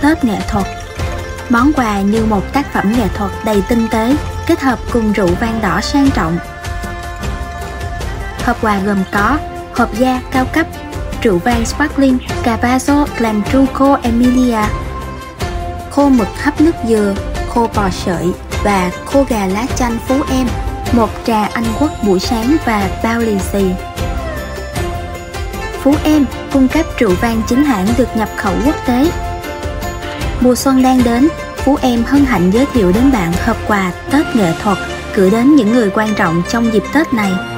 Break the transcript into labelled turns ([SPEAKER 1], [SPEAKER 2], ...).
[SPEAKER 1] Tết nghệ thuật. Món quà như một tác phẩm nghệ thuật đầy tinh tế, kết hợp cùng rượu vang đỏ sang trọng. Hộp quà gồm có hộp da cao cấp, rượu vang sparkling Cavasso Glenduco Emilia, khô mực hấp nước dừa, khô bò sợi và khô gà lá chanh Phú Em, một trà Anh Quốc buổi sáng và bao lì xì. Phú Em cung cấp rượu vang chính hãng được nhập khẩu quốc tế. Mùa xuân đang đến, Phú Em hân hạnh giới thiệu đến bạn hộp quà Tết nghệ thuật gửi đến những người quan trọng trong dịp Tết này.